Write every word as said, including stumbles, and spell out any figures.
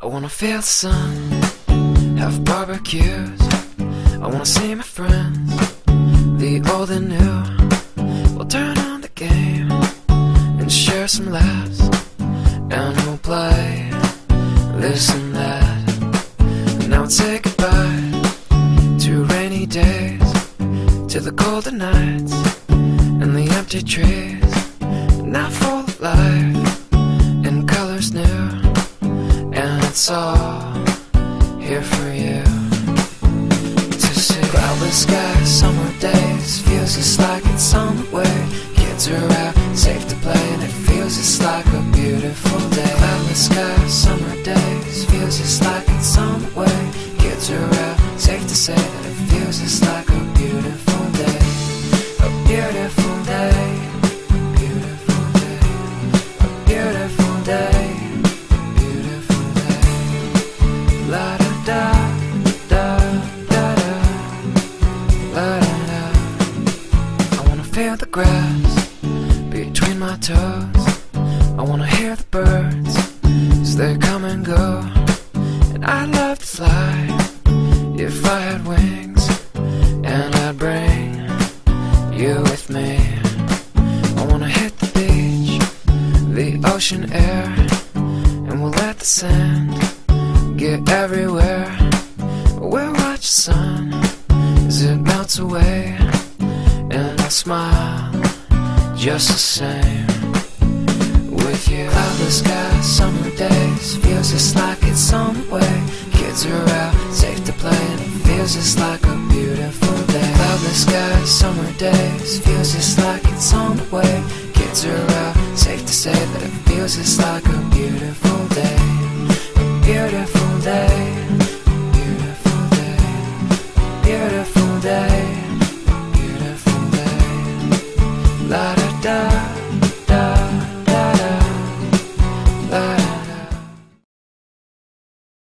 I wanna feel the sun, have barbecues. I wanna see my friends, the old and new. We'll turn on the game and share some laughs, and we'll play this and that. And I would say goodbye to rainy days, to the golden nights and the empty trees. Now full of life and colors new, and it's all here for you to see. Cloudless skies, summer days, feels just like it's on the way. Kids are out, safe to play, and it feels just like a beautiful day. Cloudless skies, summer days, feels just like it's on the way. Kids are out, safe to say that it feels just like a beautiful day. A beautiful day. Beautiful day. A beautiful day. Beautiful day. La da da da da da. La da da. I wanna feel the grass between my toes. I wanna hear the birds as they come and go. And I'd love to fly if I had wings, and I'd bring you with me. I wanna hit the beach, the ocean air, and we'll let the sand get everywhere. We'll watch the sun as it melts away, and I'll smile just the same with you. Cloudless skies, summer days, feels just like it's on the way. Kids are out, safe to play, and it feels just like a beautiful day. Cloudless skies, summer days, feels just like it's on the way. Kids are out, safe to say that it feels just like a beautiful day.